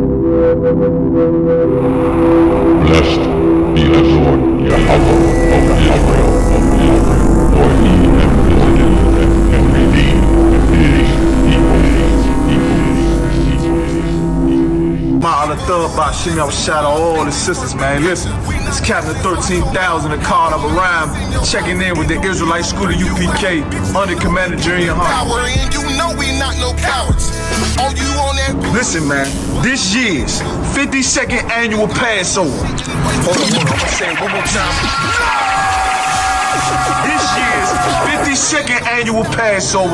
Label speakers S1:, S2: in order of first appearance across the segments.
S1: Blessed be the Lord Yahweh of Israel, for he hath visited and redeemed his people.
S2: My other thug by Shimmy, I was shout out all the sisters, man. Listen, it's Captain 13,000, the card of a rhyme, checking in with the Israelite School of UPK under Commander Junior Hunt.
S3: And you know we not no cowards. Oh, you on that?
S2: Listen, man, this year's 52nd annual Passover. Hold on, I'm gonna say it one more time. This year's 52nd annual Passover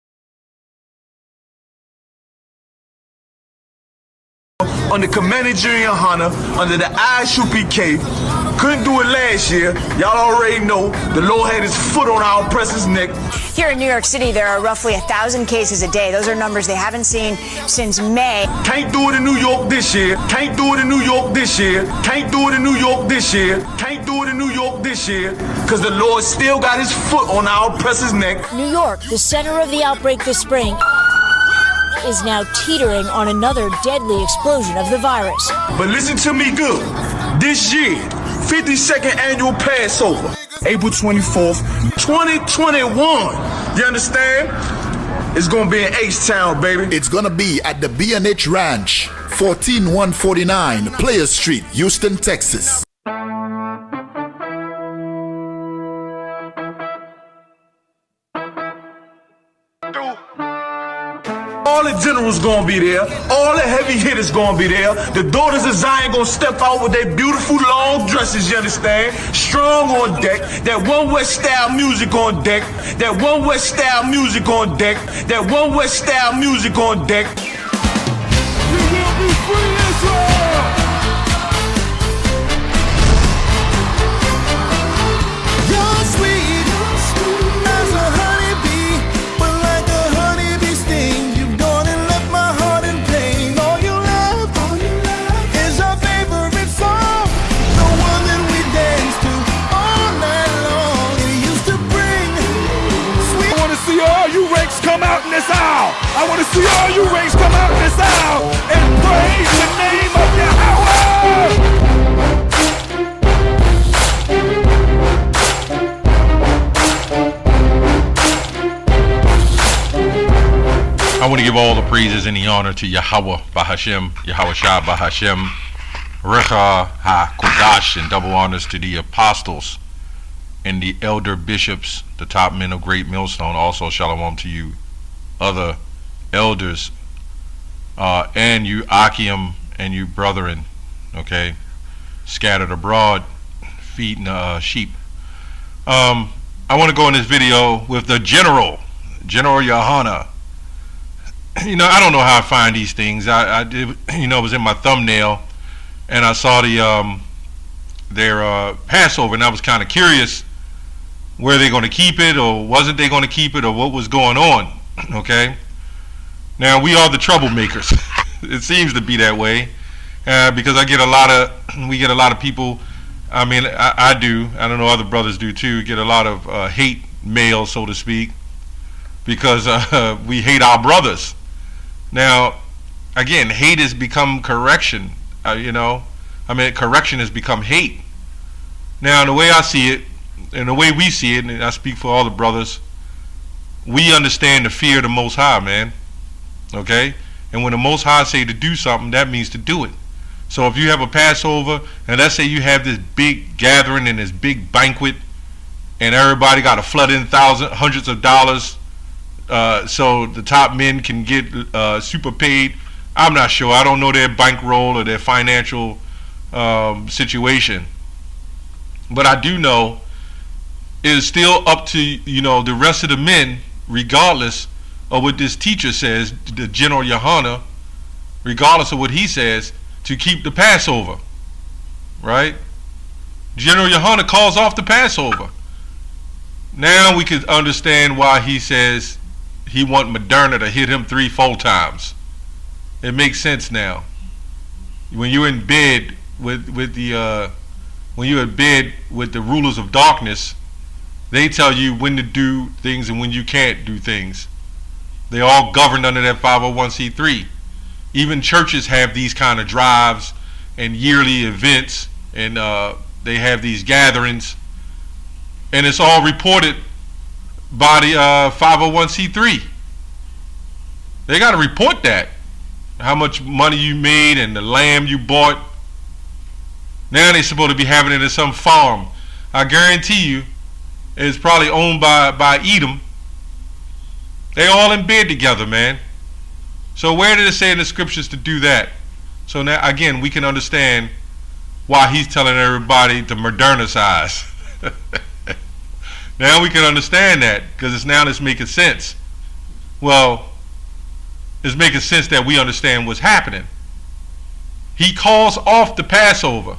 S2: under Commander Junior Hunter, under the ISUPK. Couldn't do it last year. Y'all already know the Lord had his foot on our oppressor's neck.
S4: Here in New York City, there are roughly 1,000 cases a day. Those are numbers they haven't seen since May.
S2: Can't do it in New York this year. Can't do it in New York this year. Can't do it in New York this year. Can't do it in New York this year. Cause the Lord still got his foot on our oppressor's neck.
S5: New York, the center of the outbreak this spring, is now teetering on another deadly explosion of the virus.
S2: But listen to me good. This year, 52nd annual Passover, April 24th, 2021. You understand? It's gonna be in H-Town, baby.
S6: It's gonna be at the B&H Ranch, 14149 Players Street, Houston, Texas.
S2: All the generals gonna be there. All the heavy hitters gonna be there. The daughters of Zion gonna step out with their beautiful long dresses, you understand? Strong on deck. That One West style music on deck. That One West style music on deck. That One West style music on deck.
S3: We will be free Israel! You're sweet as a honeybee, but like a honeybee sting, you've gone and left my heart in pain. All you love is our favorite song, the one that we dance to all night long. It used to bring sweet. I want to see all you rakes come out in this aisle. I want to see all you rakes come out in this aisle and praise the name of Yahweh.
S7: I want to give all the praises and the honor to Yahweh Bahashem, Yahweh Shah Bahashem, Recha HaKodash, and double honors to the apostles and the elder bishops, the top men of Great Millstone. Also shalom to you other elders and you Achium and you brethren, okay, scattered abroad feeding sheep. I want to go in this video with the General Yohana. You know, I don't know how I find these things. I did, you know, it was in my thumbnail, and I saw the their Passover, and I was kind of curious, were they going to keep it, or wasn't they going to keep it, or what was going on? Okay. Now we are the troublemakers. It seems to be that way, because we get a lot of people. I mean, I do. I don't know, other brothers do too. Get a lot of hate mail, so to speak, because we hate our brothers. Now, again, hate has become correction. You know, I mean, correction has become hate. Now, the way I see it, and the way we see it, and I speak for all the brothers, we understand the fear of the Most High, man. Okay? And when the Most High say to do something, that means to do it. So if you have a Passover, and let's say you have this big gathering and this big banquet, and everybody got to flood in hundreds of dollars, so the top men can get super paid. I'm not sure. I don't know their bankroll or their financial situation. But I do know it is still up to, you know, the rest of the men, regardless of what this teacher says, the General Yohana, regardless of what he says, to keep the Passover. Right? General Yohana calls off the Passover. Now we can understand why he says he want Moderna to hit him 3-4 times. It makes sense now. When you're in bed with the rulers of darkness, they tell you when to do things and when you can't do things. They all governed under that 501c3. Even churches have these kind of drives and yearly events, and they have these gatherings, and it's all reported by the 501c3. They got to report that, how much money you made and the lamb you bought. Now they're supposed to be having it at some farm. I guarantee you it's probably owned by Edom. They all in bed together, man. So where did it say in the scriptures to do that? So now again, we can understand why he's telling everybody to modernicize. Now we can understand that, because it's making sense. Well, it's making sense that we understand what's happening. He calls off the Passover.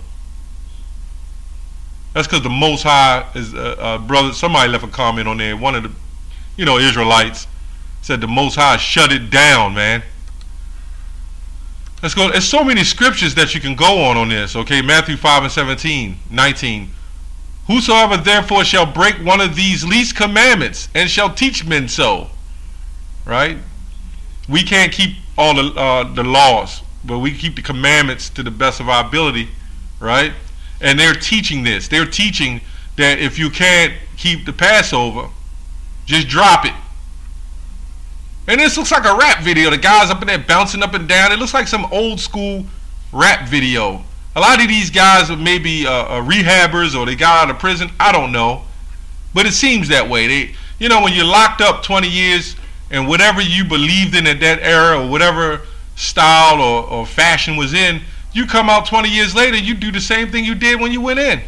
S7: That's because the Most High is brother. Somebody left a comment on there. One of the, Israelites said the Most High shut it down, man. Let's go. There's so many scriptures that you can go on this. Okay, Matthew 5:19. Whosoever therefore shall break one of these least commandments and shall teach men so. Right? We can't keep all the laws, but we keep the commandments to the best of our ability, right? And they're teaching this. They're teaching that if you can't keep the Passover, just drop it. And this looks like a rap video. The guy's up in there bouncing up and down. It looks like some old school rap video. A lot of these guys are maybe rehabbers, or they got out of prison. I don't know. But it seems that way. When you're locked up 20 years, and whatever you believed in at that era, or whatever style or fashion was in, you come out 20 years later, you do the same thing you did when you went in.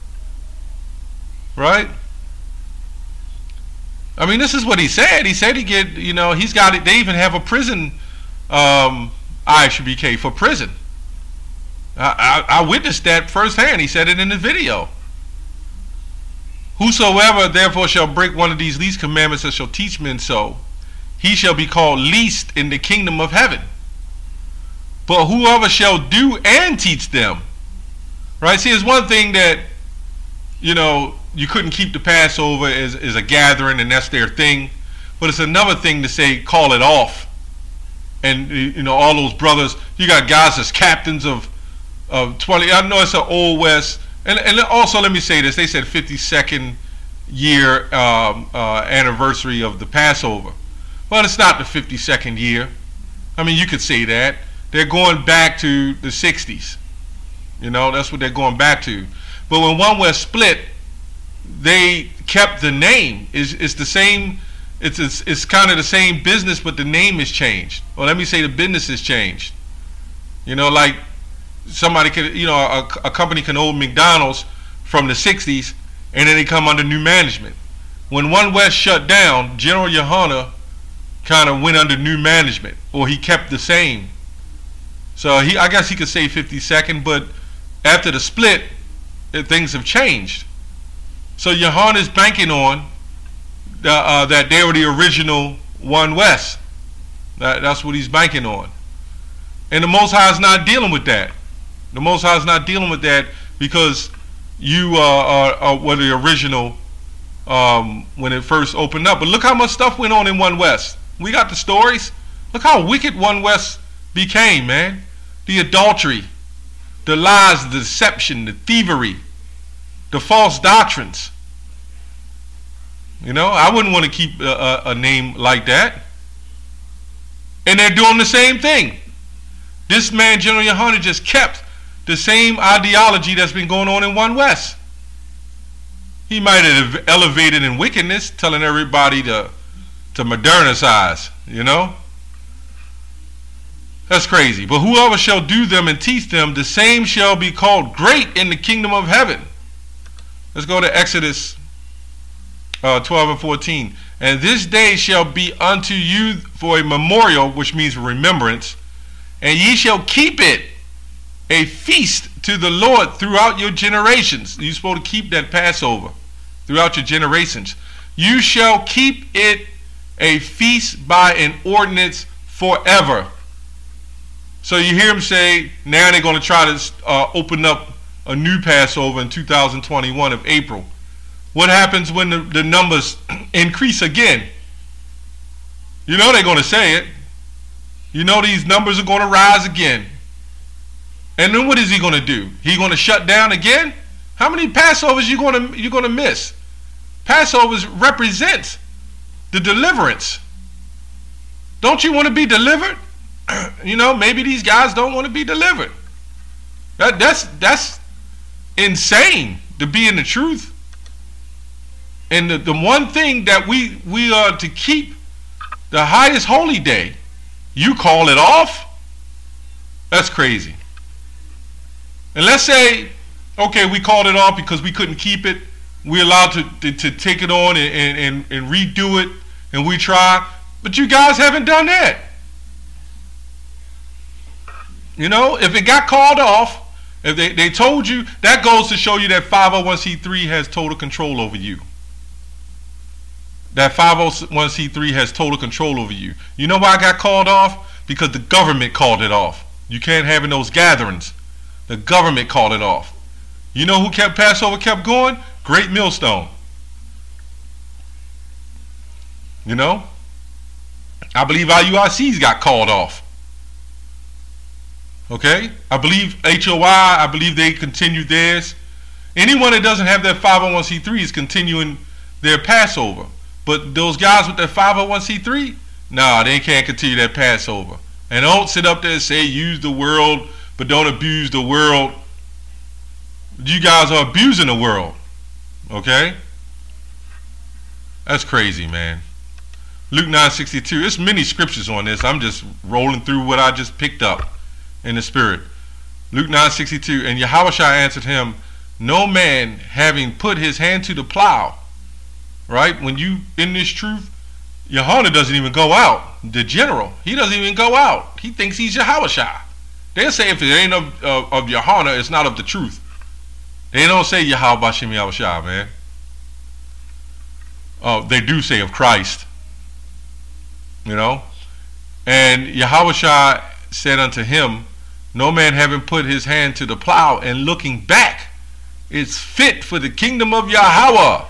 S7: Right? I mean, this is what he said. He said he's got it. They even have a prison ISUBK for prison. I witnessed that firsthand. He said it in the video. Whosoever therefore shall break one of these least commandments and shall teach men so, he shall be called least in the kingdom of heaven. But whoever shall do and teach them. Right? See, it's one thing that, you couldn't keep the Passover as a gathering, and that's their thing. But it's another thing to say, call it off. And, all those brothers, you got guys that's captains of 20. I know it's an Old West. And also, let me say this. They said 52nd year anniversary of the Passover. Well, it's not the 52nd year. I mean, you could say that. They're going back to the 60s. That's what they're going back to. But when One West split, they kept the name. It's the same. It's kind of the same business, but the name is changed. Well, let me say the business has changed. Like somebody could, a company can own McDonald's from the 60s, and then they come under new management. When One West shut down, General Yohana kind of went under new management, or he kept the same. So I guess he could say 52nd, but after the split, things have changed. So Yohana's banking on that they were the original One West. That's what he's banking on. And the Most High is not dealing with that. The Most High is not dealing with that, because you were the original when it first opened up. But look how much stuff went on in One West. We got the stories. Look how wicked One West became, man. The adultery, the lies, the deception, the thievery, the false doctrines. I wouldn't want to keep a name like that. And they're doing the same thing. This man, General Yohana, just kept the same ideology that's been going on in One West. He might have elevated in wickedness, telling everybody to modernicize, That's crazy. But whoever shall do them and teach them, the same shall be called great in the kingdom of heaven. Let's go to Exodus 12:14. And this day shall be unto you for a memorial, which means remembrance, and ye shall keep it a feast to the Lord throughout your generations. You're supposed to keep that Passover throughout your generations. You shall keep it a feast by an ordinance forever. So you hear him say, now they're going to try to open up a new Passover in 2021 of April. What happens when the numbers increase again? They're going to say it. You know these numbers are going to rise again. And then what is he going to do? He going to shut down again? How many Passovers you going to miss? Passovers represent the deliverance. Don't you want to be delivered? You know, maybe these guys don't want to be delivered. That's insane to be in the truth. And the one thing that we are to keep, the highest holy day, you call it off? That's crazy. And let's say, okay, we called it off because we couldn't keep it. We're allowed to take it on and redo it, and we try. But you guys haven't done that. You know, if it got called off, if they told you, that goes to show you that 501c3 has total control over you. That 501c3 has total control over you. You know why it got called off? Because the government called it off. You can't have in those gatherings. The government called it off. You know who kept Passover kept going? Great Millstone. You know? I believe IUIC's got called off. Okay? I believe HOI, I believe they continued theirs. Anyone that doesn't have their 501c3 is continuing their Passover. But those guys with their 501c3, nah, they can't continue that Passover. And don't sit up there and say use the world, but don't abuse the world. You guys are abusing the world. Okay? That's crazy, man. Luke 9:62. There's many scriptures on this. I'm just rolling through what I just picked up in the spirit. Luke 9:62. And Yahushua answered him, no man having put his hand to the plow. Right? When you in this truth, Yohanan doesn't even go out. The general, he doesn't even go out. He thinks he's Yahushua. They'll say if it ain't of Yohanan, it's not of the truth. They don't say Yahweh Bashem Yahushua, man. They do say of Christ. You know? And Yahushua said unto him, no man having put his hand to the plow and looking back is fit for the kingdom of Yahweh.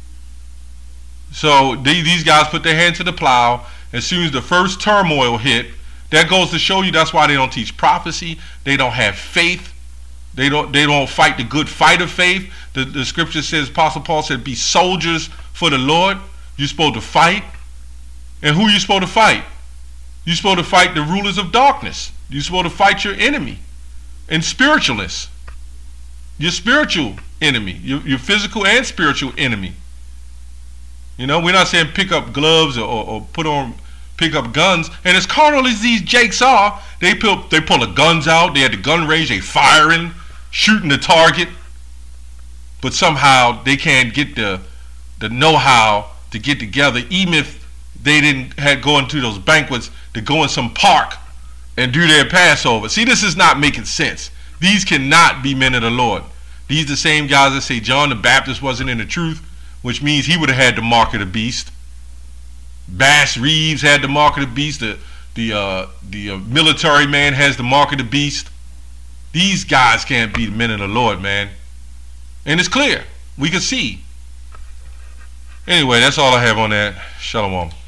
S7: So these guys put their hand to the plow. As soon as the first turmoil hit, that goes to show you that's why they don't teach prophecy. They don't have faith. They don't fight the good fight of faith. The scripture says, Apostle Paul said, be soldiers for the Lord. You're supposed to fight. And who are you supposed to fight? You're supposed to fight the rulers of darkness. You're supposed to fight your enemy and spiritualists. Your spiritual enemy, your physical and spiritual enemy. You know, we're not saying pick up gloves or pick up guns. And as carnal as these jakes are, they pull the guns out. They at the gun range, they firing, shooting the target. But somehow they can't get the know-how to get together, even if they didn't had going to those banquets to go in some park and do their Passover. See, this is not making sense. These cannot be men of the Lord. These the same guys that say John the Baptist wasn't in the truth, which means he would have had the mark of the beast. Bass Reeves had the mark of the beast. The military man has the mark of the beast. These guys can't be the men of the Lord, man. And it's clear. We can see. Anyway, that's all I have on that. Shalom.